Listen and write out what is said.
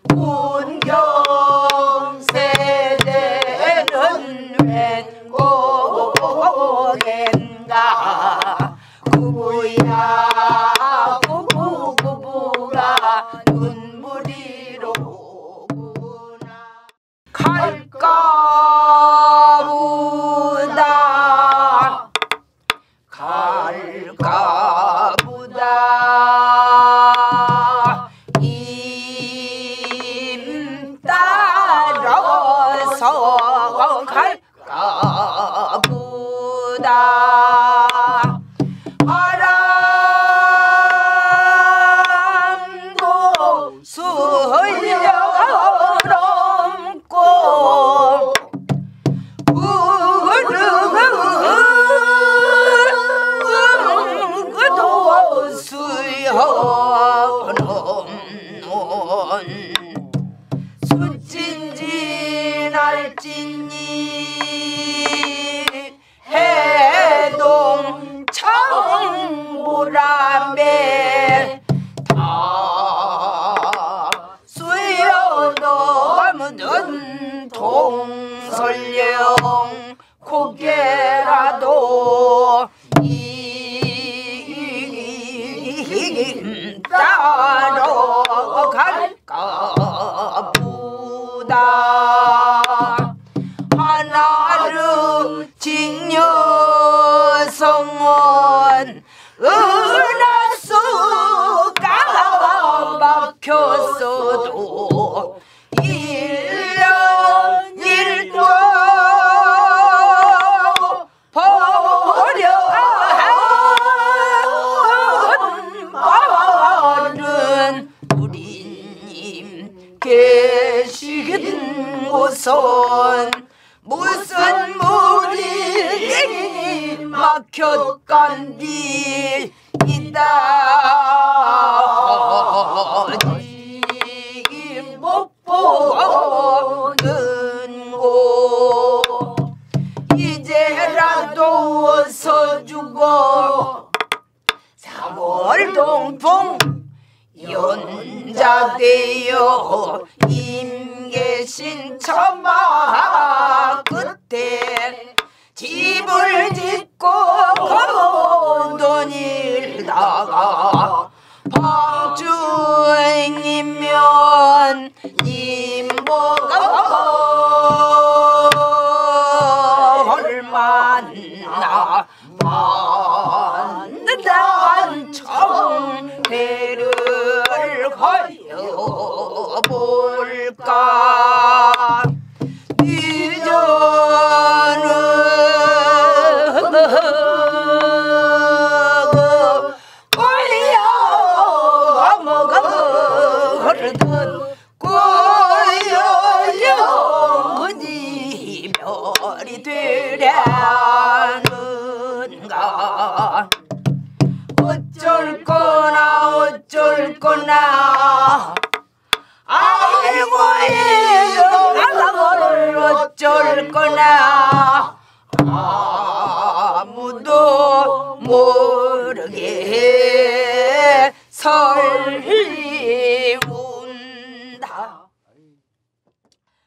운경세대는 웬 고겐가 구부야 구부구부가 눈물이로구나 갈까보다 갈까보다 임 따라서 갈까보다 바람도 수여넘고 구름도 수여넘는 수진지 날진이 해동 청보람에 다 수여넘는 동설령 고개라도 이 따로 갈까보다 하나를 직녀성은 은하수가 막혔어도 1년 1도 버려한 말은 우리님 계시는 곳은 무슨 물이 막혔간디 이따지 못 보는 곳 이제라도 웃어주고 3월 동풍 연자되어 임계신 천마 끝에 집을 짓고 돈 일다가 방주행이면 임보가 얼마나 만난 청배를 하여 볼까 이제는 꼴려 먹어르던 꼴려니 별이 되려는가 어쩔 거나 아이고 이걸 어쩔 거나 아무도 모르게